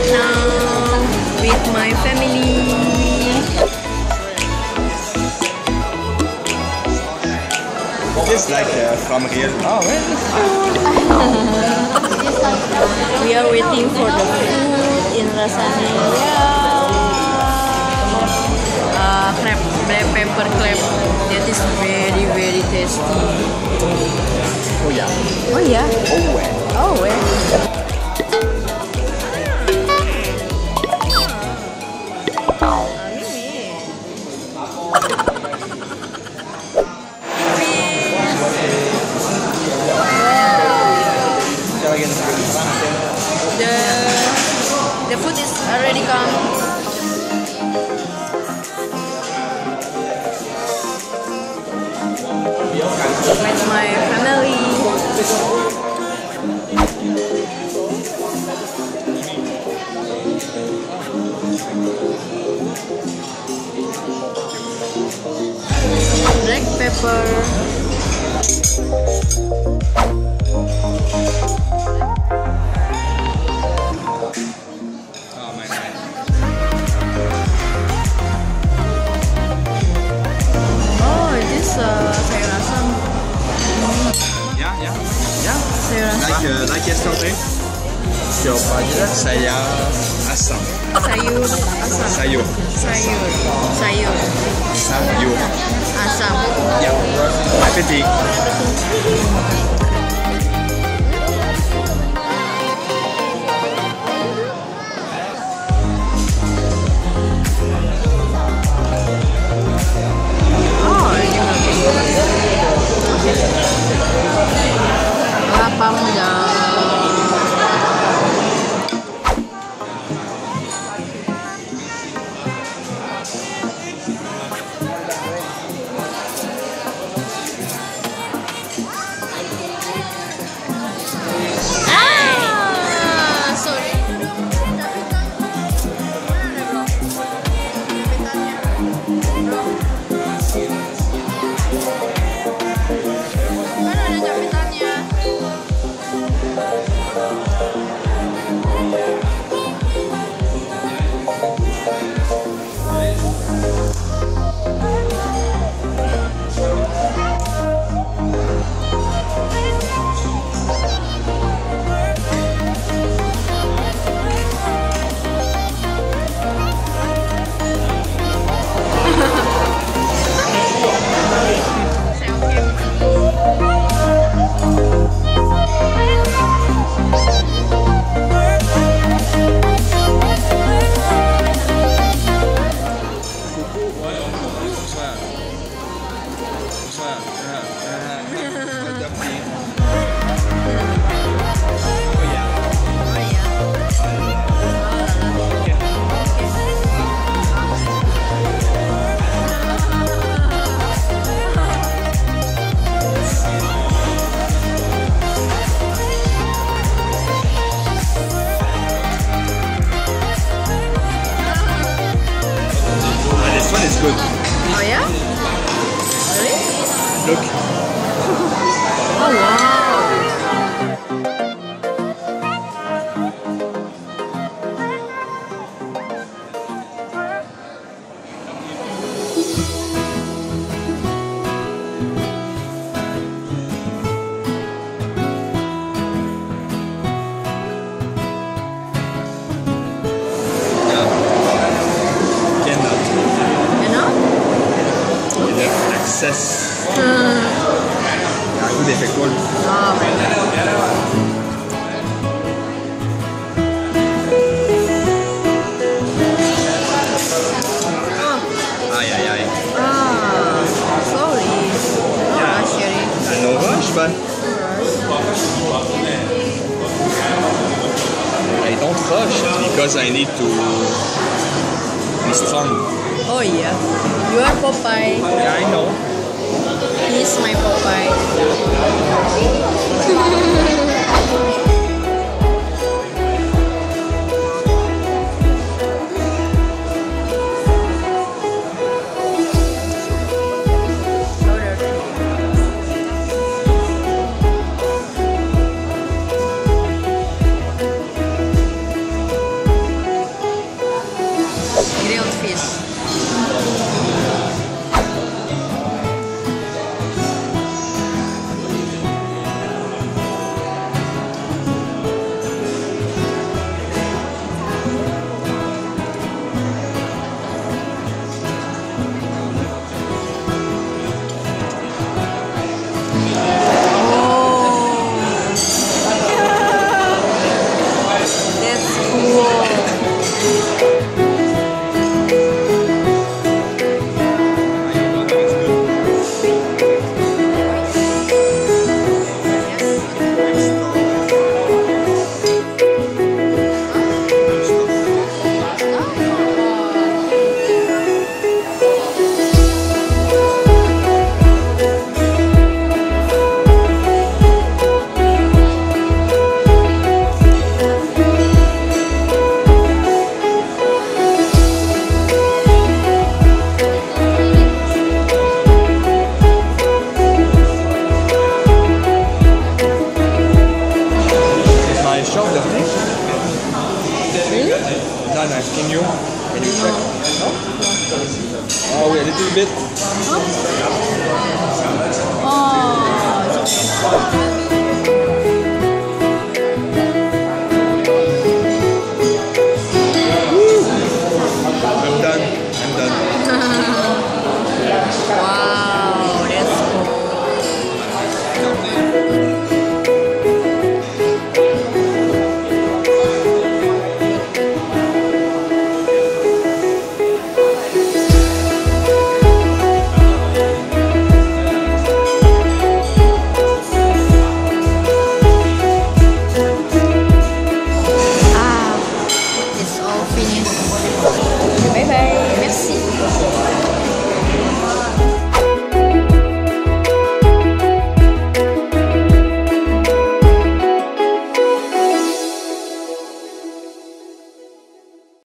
now with my family. It's like from here. Oh, where is the food? We are waiting for the food in Rasanya. Crab, black pepper crab. That is very very tasty. Oh yeah. Oh yeah. Oh where? Oh where? The food is already come. With my family. Black pepper. Sayur asam. Yeah. Sayur asam. Like yesterday. Siapa aja? Saya asam. Sayur asam. Sayur. Asam. Yeah. Appétit. Lapang dah. Good. Oh yeah? Really? Look. Oh wow. Access. Aku dah fekol. Ay. Sorry. No rush, Sherry. No rush, but I don't rush because I need to be strong. Oh yeah. You are Popeye. Yeah, I know. He's my Popeye. short, Daphne? Really? No, I'm asking you. Can you check? No? Oh, wait, a little bit. Oh, it's okay.